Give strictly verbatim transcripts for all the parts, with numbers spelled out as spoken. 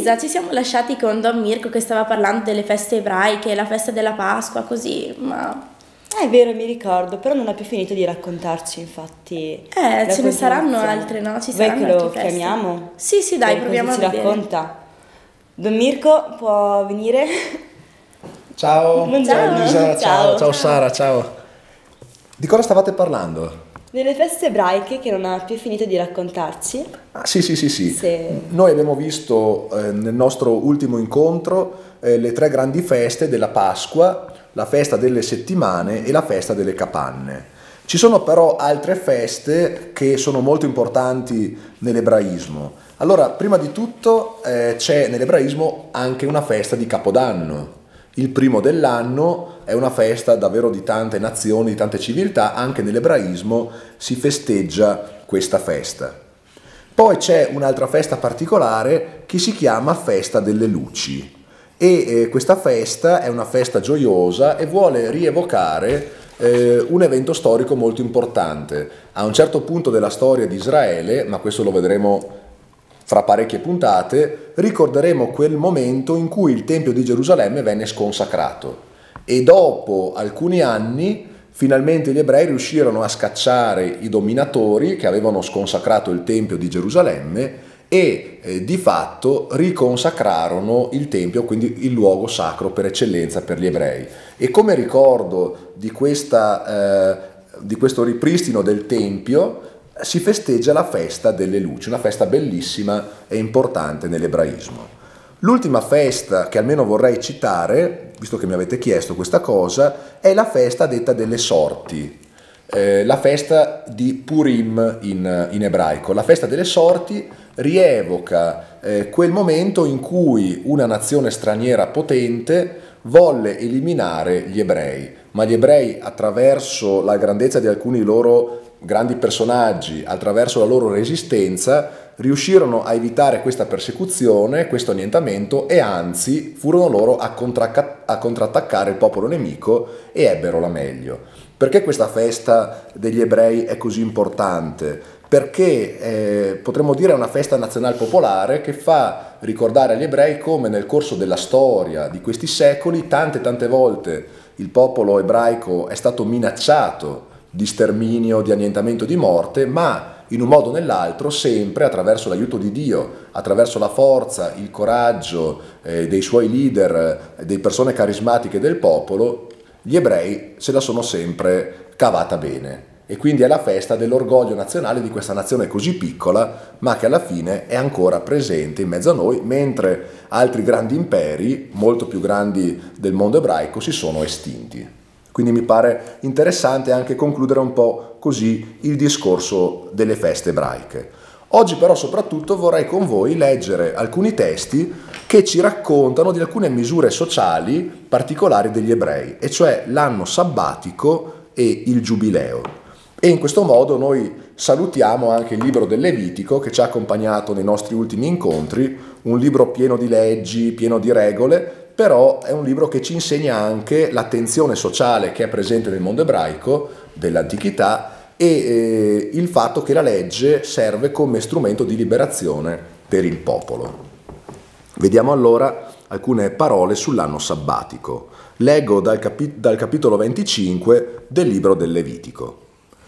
Elisa, ci siamo lasciati con Don Mirko che stava parlando delle feste ebraiche, la festa della Pasqua, così, ma... È vero, mi ricordo, però non ha più finito di raccontarci, infatti. Eh, ce ne saranno altre, no? Ci Vuoi saranno che lo altre feste. chiamiamo? Sì, sì, dai, Poi proviamo a così vedere. ci racconta. Don Mirko, può venire? Ciao, Buongiorno. ciao Elisa, ciao, Ciao. ciao Sara, ciao. Di cosa stavate parlando? Delle feste ebraiche che non ha più finito di raccontarci. Ah, sì, sì, sì, sì. Sì. Noi abbiamo visto eh, nel nostro ultimo incontro eh, le tre grandi feste della Pasqua, la festa delle settimane e la festa delle capanne. Ci sono però altre feste che sono molto importanti nell'ebraismo. Allora, prima di tutto eh, c'è nell'ebraismo anche una festa di Capodanno. Il primo dell'anno è una festa davvero di tante nazioni, di tante civiltà, anche nell'ebraismo si festeggia questa festa. Poi c'è un'altra festa particolare che si chiama Festa delle Luci e eh, questa festa è una festa gioiosa e vuole rievocare eh, un evento storico molto importante. A un certo punto della storia di Israele, ma questo lo vedremo fra parecchie puntate, ricorderemo quel momento in cui il Tempio di Gerusalemme venne sconsacrato e dopo alcuni anni finalmente gli ebrei riuscirono a scacciare i dominatori che avevano sconsacrato il Tempio di Gerusalemme e eh, di fatto riconsacrarono il Tempio, quindi il luogo sacro per eccellenza per gli ebrei. E come ricordo di, questa, eh, di questo ripristino del Tempio si festeggia la festa delle luci, una festa bellissima e importante nell'ebraismo. L'ultima festa che almeno vorrei citare, visto che mi avete chiesto questa cosa, è la festa detta delle sorti, eh, la festa di Purim in, in ebraico. La festa delle sorti rievoca eh, quel momento in cui una nazione straniera potente volle eliminare gli ebrei, ma gli ebrei, attraverso la grandezza di alcuni loro grandi personaggi, attraverso la loro resistenza, riuscirono a evitare questa persecuzione, questo annientamento e anzi furono loro a, contra- a contrattaccare il popolo nemico e ebbero la meglio. Perché questa festa degli ebrei è così importante? Perché eh, potremmo dire è una festa nazionale popolare che fa ricordare agli ebrei come nel corso della storia di questi secoli tante tante volte il popolo ebraico è stato minacciato di sterminio, di annientamento, di morte, ma in un modo o nell'altro sempre attraverso l'aiuto di Dio, attraverso la forza, il coraggio eh, dei suoi leader, eh, delle persone carismatiche del popolo, gli ebrei se la sono sempre cavata bene. E quindi è la festa dell'orgoglio nazionale di questa nazione così piccola, ma che alla fine è ancora presente in mezzo a noi, mentre altri grandi imperi, molto più grandi del mondo ebraico, si sono estinti. Quindi mi pare interessante anche concludere un po' così il discorso delle feste ebraiche. Oggi però soprattutto vorrei con voi leggere alcuni testi che ci raccontano di alcune misure sociali particolari degli ebrei, e cioè l'anno sabbatico e il giubileo. E in questo modo noi salutiamo anche il libro del Levitico che ci ha accompagnato nei nostri ultimi incontri, un libro pieno di leggi, pieno di regole, però è un libro che ci insegna anche l'attenzione sociale che è presente nel mondo ebraico dell'antichità e eh, il fatto che la legge serve come strumento di liberazione per il popolo. Vediamo allora alcune parole sull'anno sabbatico. Leggo dal, capi- dal capitolo venticinque del libro del Levitico.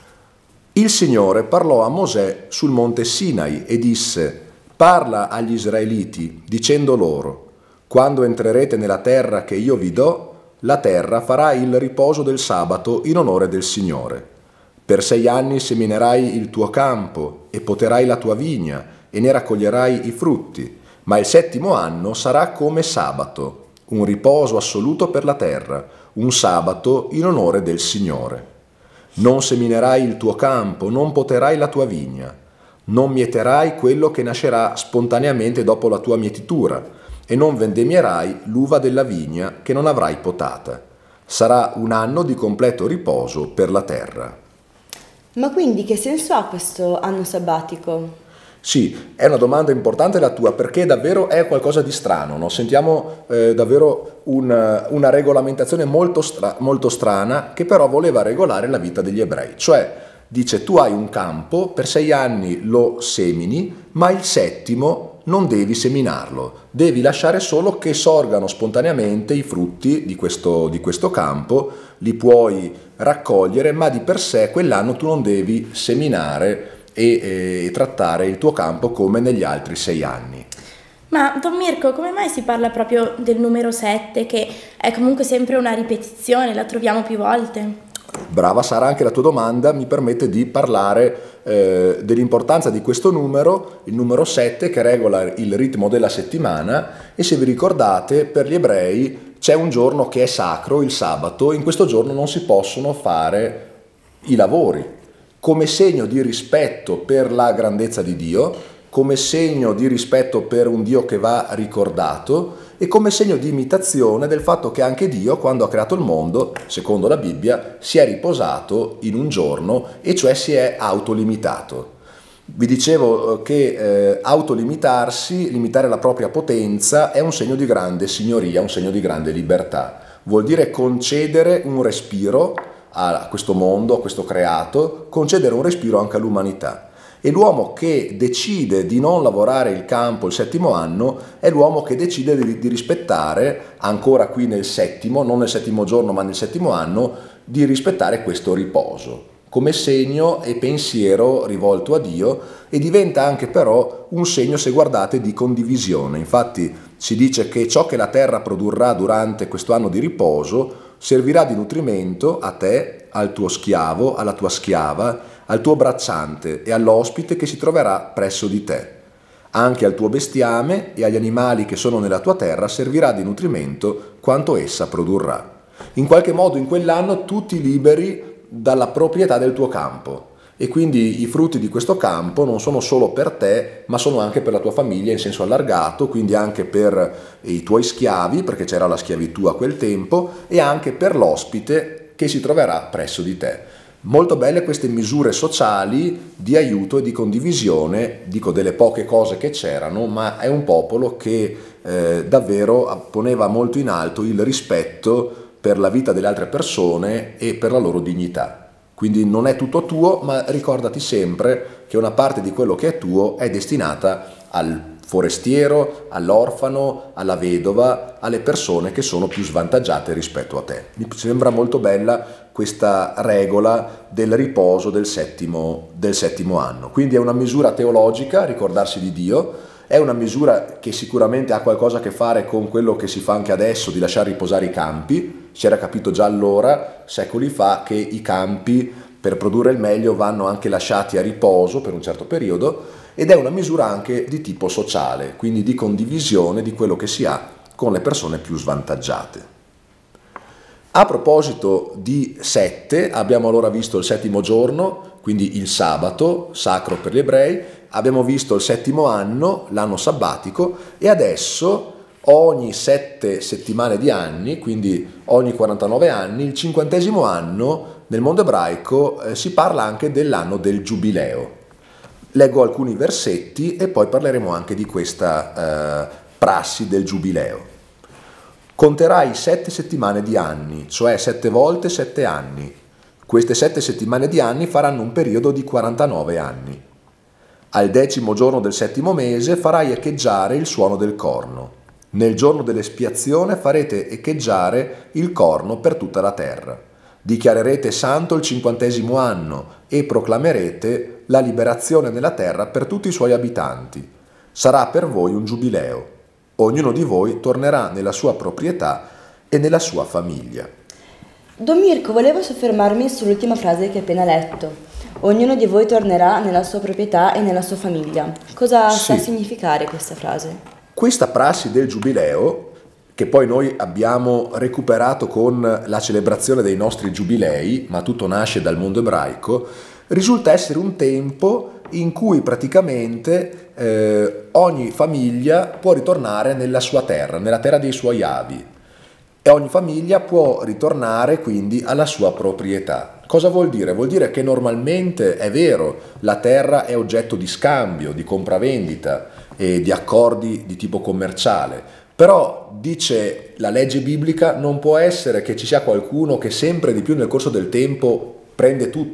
Il Signore parlò a Mosè sul monte Sinai e disse: «Parla agli israeliti, dicendo loro: quando entrerete nella terra che io vi do, la terra farà il riposo del sabato in onore del Signore. Per sei anni seminerai il tuo campo e poterai la tua vigna e ne raccoglierai i frutti, ma il settimo anno sarà come sabato, un riposo assoluto per la terra, un sabato in onore del Signore. Non seminerai il tuo campo, non poterai la tua vigna, non mieterai quello che nascerà spontaneamente dopo la tua mietitura, e non vendemmierai l'uva della vigna che non avrai potata. Sarà un anno di completo riposo per la terra». Ma quindi che senso ha questo anno sabbatico? Sì, è una domanda importante la tua, perché davvero è qualcosa di strano, no? Sentiamo eh, davvero una, una regolamentazione molto, stra- molto strana che però voleva regolare la vita degli ebrei. Cioè Dice: tu hai un campo, per sei anni lo semini, ma il settimo non devi seminarlo, devi lasciare solo che sorgano spontaneamente i frutti di questo, di questo campo, li puoi raccogliere, ma di per sé quell'anno tu non devi seminare e, e trattare il tuo campo come negli altri sei anni. Ma Don Mirko, come mai si parla proprio del numero sette, che è comunque sempre una ripetizione, la troviamo più volte? Brava Sara, anche la tua domanda mi permette di parlare eh, dell'importanza di questo numero, il numero sette, che regola il ritmo della settimana. E se vi ricordate, per gli ebrei c'è un giorno che è sacro, il sabato. In questo giorno non si possono fare i lavori, come segno di rispetto per la grandezza di Dio, come segno di rispetto per un Dio che va ricordato e come segno di imitazione del fatto che anche Dio, quando ha creato il mondo, secondo la Bibbia, si è riposato in un giorno, e cioè si è autolimitato. Vi dicevo che eh, autolimitarsi, limitare la propria potenza, è un segno di grande signoria, un segno di grande libertà. Vuol dire concedere un respiro a questo mondo, a questo creato, concedere un respiro anche all'umanità. E l'uomo che decide di non lavorare il campo il settimo anno è l'uomo che decide di, di rispettare, ancora qui nel settimo, non nel settimo giorno ma nel settimo anno, di rispettare questo riposo, come segno e pensiero rivolto a Dio, e diventa anche però un segno, se guardate, di condivisione. Infatti si dice che ciò che la terra produrrà durante questo anno di riposo servirà di nutrimento a te, al tuo schiavo, alla tua schiava, al tuo bracciante e all'ospite che si troverà presso di te. Anche al tuo bestiame e agli animali che sono nella tua terra servirà di nutrimento quanto essa produrrà. In qualche modo in quell'anno tu ti liberi dalla proprietà del tuo campo, e quindi i frutti di questo campo non sono solo per te, ma sono anche per la tua famiglia in senso allargato, quindi anche per i tuoi schiavi, perché c'era la schiavitù a quel tempo, e anche per l'ospite che si troverà presso di te. Molto belle queste misure sociali di aiuto e di condivisione, dico delle poche cose che c'erano, ma è un popolo che eh, davvero poneva molto in alto il rispetto per la vita delle altre persone e per la loro dignità. Quindi non è tutto tuo, ma ricordati sempre che una parte di quello che è tuo è destinata al forestiero, all'orfano, alla vedova, alle persone che sono più svantaggiate rispetto a te. Mi sembra molto bella questa regola del riposo del settimo, del settimo anno. Quindi è una misura teologica, ricordarsi di Dio, è una misura che sicuramente ha qualcosa a che fare con quello che si fa anche adesso, di lasciare riposare i campi. Si era capito già allora, secoli fa, che i campi per produrre il meglio vanno anche lasciati a riposo per un certo periodo, ed è una misura anche di tipo sociale, quindi di condivisione di quello che si ha con le persone più svantaggiate. A proposito di sette, abbiamo allora visto il settimo giorno, quindi il sabato, sacro per gli ebrei, abbiamo visto il settimo anno, l'anno sabbatico, e adesso ogni sette settimane di anni, quindi ogni quarantanove anni, il cinquantesimo anno nel mondo ebraico eh, si parla anche dell'anno del giubileo. Leggo alcuni versetti e poi parleremo anche di questa eh, prassi del giubileo. Conterai sette settimane di anni, cioè sette volte sette anni. Queste sette settimane di anni faranno un periodo di quarantanove anni. Al decimo giorno del settimo mese farai echeggiare il suono del corno. Nel giorno dell'espiazione farete echeggiare il corno per tutta la terra. Dichiarerete santo il cinquantesimo anno e proclamerete la liberazione nella terra per tutti i suoi abitanti. Sarà per voi un giubileo. Ognuno di voi tornerà nella sua proprietà e nella sua famiglia. Don Mirko, volevo soffermarmi sull'ultima frase che hai appena letto. Ognuno di voi tornerà nella sua proprietà e nella sua famiglia. Cosa Sì. sta a significare questa frase? Questa prassi del giubileo, che poi noi abbiamo recuperato con la celebrazione dei nostri giubilei, ma tutto nasce dal mondo ebraico, risulta essere un tempo in cui praticamente eh, ogni famiglia può ritornare nella sua terra, nella terra dei suoi avi, e ogni famiglia può ritornare quindi alla sua proprietà. Cosa vuol dire? Vuol dire che normalmente è vero, la terra è oggetto di scambio, di compravendita e di accordi di tipo commerciale, però dice la legge biblica non può essere che ci sia qualcuno che sempre di più nel corso del tempo prende tutto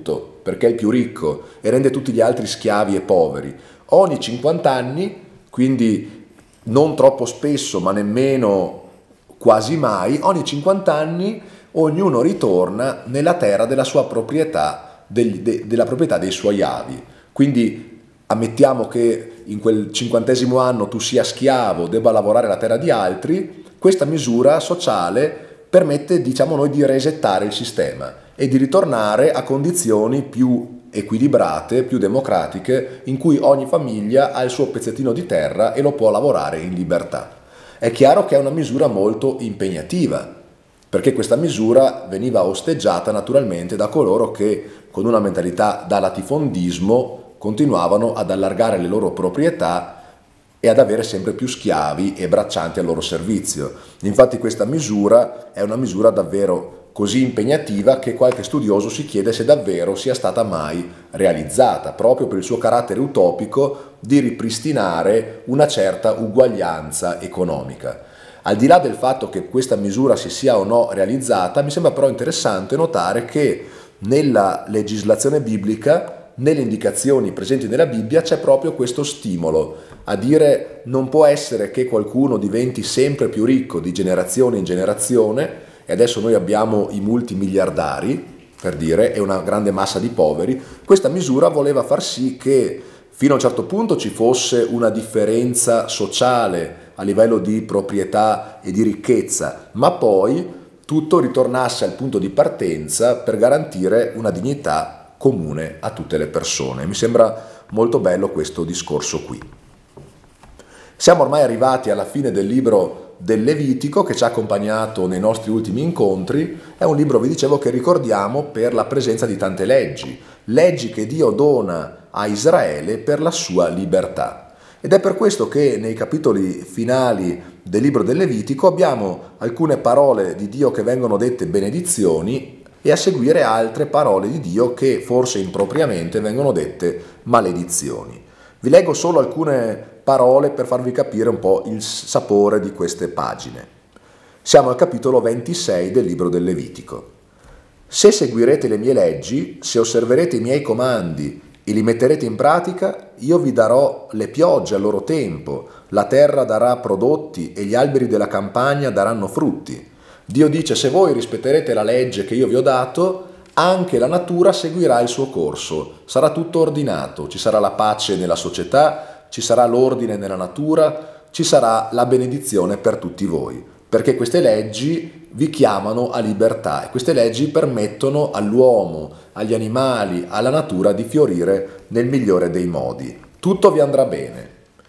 perché è il più ricco e rende tutti gli altri schiavi e poveri. Ogni cinquanta anni, quindi non troppo spesso ma nemmeno quasi mai, ogni cinquanta anni ognuno ritorna nella terra della sua proprietà, del, de, della proprietà dei suoi avi. Quindi ammettiamo che in quel cinquantesimo anno tu sia schiavo, debba lavorare la terra di altri, questa misura sociale permette, diciamo noi, di resettare il sistema e di ritornare a condizioni più equilibrate, più democratiche, in cui ogni famiglia ha il suo pezzettino di terra e lo può lavorare in libertà. È chiaro che è una misura molto impegnativa, perché questa misura veniva osteggiata naturalmente da coloro che, con una mentalità da latifondismo, continuavano ad allargare le loro proprietà e ad avere sempre più schiavi e braccianti al loro servizio. Infatti questa misura è una misura davvero così impegnativa che qualche studioso si chiede se davvero sia stata mai realizzata, proprio per il suo carattere utopico di ripristinare una certa uguaglianza economica. Al di là del fatto che questa misura si sia o no realizzata, mi sembra però interessante notare che nella legislazione biblica, nelle indicazioni presenti nella Bibbia, c'è proprio questo stimolo a dire non può essere che qualcuno diventi sempre più ricco di generazione in generazione, e adesso noi abbiamo i multimiliardari, per dire, e una grande massa di poveri. Questa misura voleva far sì che fino a un certo punto ci fosse una differenza sociale a livello di proprietà e di ricchezza, ma poi tutto ritornasse al punto di partenza per garantire una dignità comune a tutte le persone. Mi sembra molto bello questo discorso qui. Siamo ormai arrivati alla fine del libro del Levitico, che ci ha accompagnato nei nostri ultimi incontri. È un libro, vi dicevo, che ricordiamo per la presenza di tante leggi, leggi che Dio dona a Israele per la sua libertà. Ed è per questo che nei capitoli finali del libro del Levitico abbiamo alcune parole di Dio che vengono dette benedizioni e a seguire altre parole di Dio che forse impropriamente vengono dette maledizioni. Vi leggo solo alcune parole per farvi capire un po' il sapore di queste pagine. Siamo al capitolo ventisei del libro del Levitico. Se seguirete le mie leggi, se osserverete i miei comandi e li metterete in pratica, io vi darò le piogge al loro tempo, la terra darà prodotti e gli alberi della campagna daranno frutti. Dio dice: se voi rispetterete la legge che io vi ho dato, anche la natura seguirà il suo corso, sarà tutto ordinato, ci sarà la pace nella società, ci sarà l'ordine nella natura, ci sarà la benedizione per tutti voi, perché queste leggi vi chiamano a libertà e queste leggi permettono all'uomo, agli animali, alla natura di fiorire nel migliore dei modi. Tutto vi andrà bene.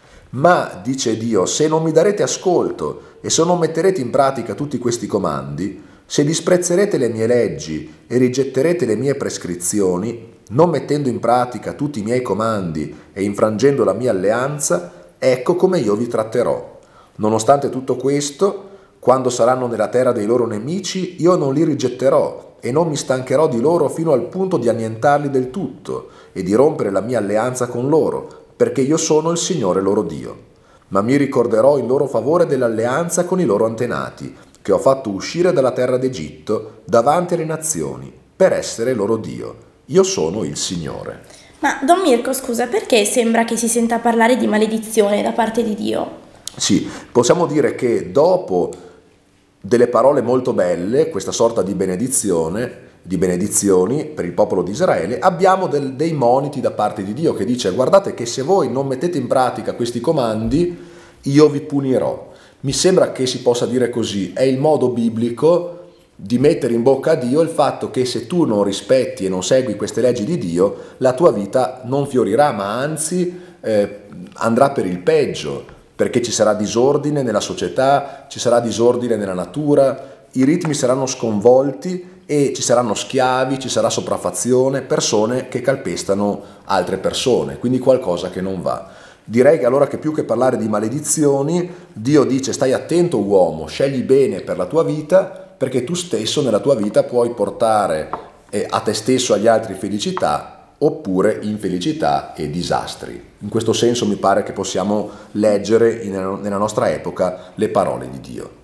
Ma, dice Dio, se non mi darete ascolto e se non metterete in pratica tutti questi comandi, se disprezzerete le mie leggi e rigetterete le mie prescrizioni, non mettendo in pratica tutti i miei comandi e infrangendo la mia alleanza, ecco come io vi tratterò. Nonostante tutto questo, quando saranno nella terra dei loro nemici, io non li rigetterò e non mi stancherò di loro fino al punto di annientarli del tutto e di rompere la mia alleanza con loro, perché io sono il Signore loro Dio. Ma mi ricorderò in loro favore dell'alleanza con i loro antenati, che ho fatto uscire dalla terra d'Egitto davanti alle nazioni, per essere loro Dio. Io sono il Signore. Ma Don Mirko, scusa, perché sembra che si senta parlare di maledizione da parte di Dio? Sì, possiamo dire che dopo delle parole molto belle, questa sorta di benedizione, di benedizioni per il popolo di Israele, abbiamo del, dei moniti da parte di Dio che dice: guardate che se voi non mettete in pratica questi comandi, io vi punirò. Mi sembra che si possa dire così, è il modo biblico di mettere in bocca a Dio il fatto che se tu non rispetti e non segui queste leggi di Dio, la tua vita non fiorirà, ma anzi eh, andrà per il peggio, perché ci sarà disordine nella società, ci sarà disordine nella natura, i ritmi saranno sconvolti e ci saranno schiavi, ci sarà sopraffazione, persone che calpestano altre persone, quindi qualcosa che non va. Direi che allora che più che parlare di maledizioni, Dio dice: stai attento uomo, scegli bene per la tua vita, perché tu stesso nella tua vita puoi portare eh, a te stesso e agli altri felicità oppure infelicità e disastri. In questo senso mi pare che possiamo leggere in, nella nostra epoca le parole di Dio.